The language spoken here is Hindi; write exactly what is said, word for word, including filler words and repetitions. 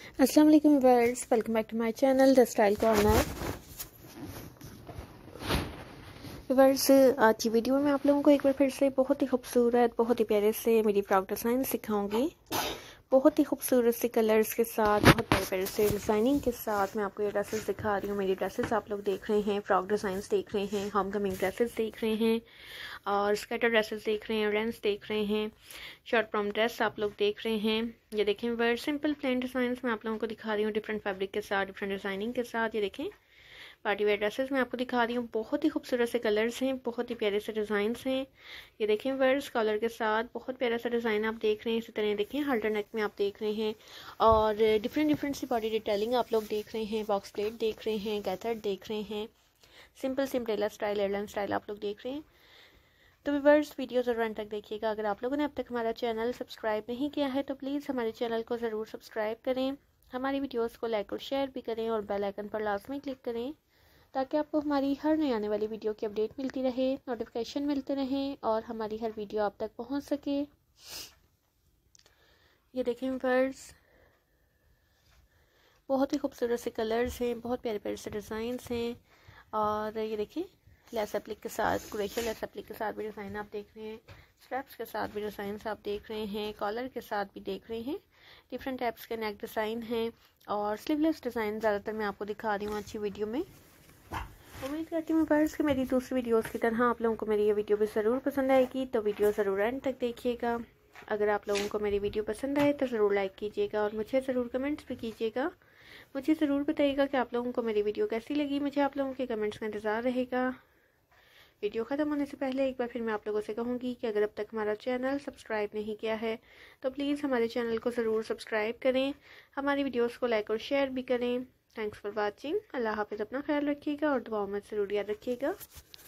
अस्सलाम वालेकुम viewers, welcome back to my channel the style corner. Viewers, आज की वीडियो में आप लोगों को एक बार फिर से बहुत ही खूबसूरत, बहुत ही प्यारे से मेरी फ्रॉक डिज़ाइन सिखाऊंगी। बहुत ही खूबसूरत से कलर्स के साथ, बहुत प्यारे प्यारे से डिज़ाइनिंग के साथ मैं आपको ये ड्रेसेस दिखा रही हूँ। मेरी ड्रेसेस आप लोग देख रहे हैं, फ्रॉक डिज़ाइंस देख रहे हैं, होम कमिंग ड्रेसेस देख रहे हैं और स्कर्टर ड्रेसेस देख रहे हैं, रेंस देख रहे हैं, शॉर्ट फ्रॉम ड्रेस आप लोग देख रहे हैं। ये देखें वर्ड सिंपल प्लेन डिज़ाइंस मैं आप लोगों को दिखा रही हूँ, डिफरेंट फैब्रिक के साथ, डिफरेंट डिज़ाइनिंग के साथ। ये देखें पार्टी वेयर ड्रेसेस मैं आपको दिखा रही हूँ। बहुत ही खूबसूरत से कलर्स हैं, बहुत ही प्यारे से डिज़ाइंस हैं। ये देखें वर्ड्स कलर के साथ बहुत प्यारा सा डिज़ाइन आप देख रहे हैं। इसी तरह देखें हाल्टर नेक में आप देख रहे हैं और डिफरेंट डिफरेंट सी बॉडी डिटेलिंग आप लोग देख रहे हैं। बॉक्स प्लेट देख रहे हैं, गैथर्ड देख रहे हैं, सिंपल सिम्पलेला स्टाइल, एयरलाइन स्टाइल आप लोग देख रहे हैं। तो व्यूअर्स, वीडियो ज़रूर अंत तक देखिएगा। अगर आप लोगों ने अब तक हमारा चैनल सब्सक्राइब नहीं किया है तो प्लीज़ हमारे चैनल को ज़रूर सब्सक्राइब करें, हमारी वीडियोस को लाइक और शेयर भी करें और बेल आइकन पर लाजमी क्लिक करें ताकि आपको हमारी हर नई आने वाली वीडियो की अपडेट मिलती रहे, नोटिफिकेशन मिलते रहें और हमारी हर वीडियो आप तक पहुंच सके। ये देखें व्यूअर्स, बहुत ही खूबसूरत से कलर्स हैं, बहुत प्यारे प्यारे से डिज़ाइंस हैं और ये देखिए लेस एप्लिक के साथ, क्रोशिया लेस एप्लिक के साथ भी डिज़ाइन आप देख रहे हैं, स्ट्रैप्स के साथ भी डिज़ाइन आप देख रहे हैं, कॉलर के साथ भी देख रहे हैं। डिफरेंट टाइप्स के नेक डिज़ाइन हैं और स्लीवलेस डिज़ाइन ज़्यादातर मैं आपको दिखा रही हूँ अच्छी वीडियो में। उम्मीद करती हूँ व्यूअर्स कि मेरी दूसरी वीडियोस की तरह आप लोगों को मेरी ये वीडियो भी ज़रूर पसंद आएगी, तो वीडियो ज़रूर एंड तक देखिएगा। अगर आप लोगों को मेरी वीडियो पसंद आए तो ज़रूर लाइक कीजिएगा और मुझे ज़रूर कमेंट्स भी कीजिएगा। मुझे ज़रूर बताइएगा कि आप लोगों को मेरी वीडियो कैसी लगी। मुझे आप लोगों के कमेंट्स का इंतज़ार रहेगा। वीडियो ख़त्म होने से पहले एक बार फिर मैं आप लोगों से कहूँगी कि अगर अब तक हमारा चैनल सब्सक्राइब नहीं किया है तो प्लीज़ हमारे चैनल को ज़रूर सब्सक्राइब करें, हमारी वीडियोस को लाइक और शेयर भी करें। Thanks for watching. अल्लाह हाफिज़। अपना ख्याल रखिएगा और दुआओं में ज़रूर याद रखिएगा।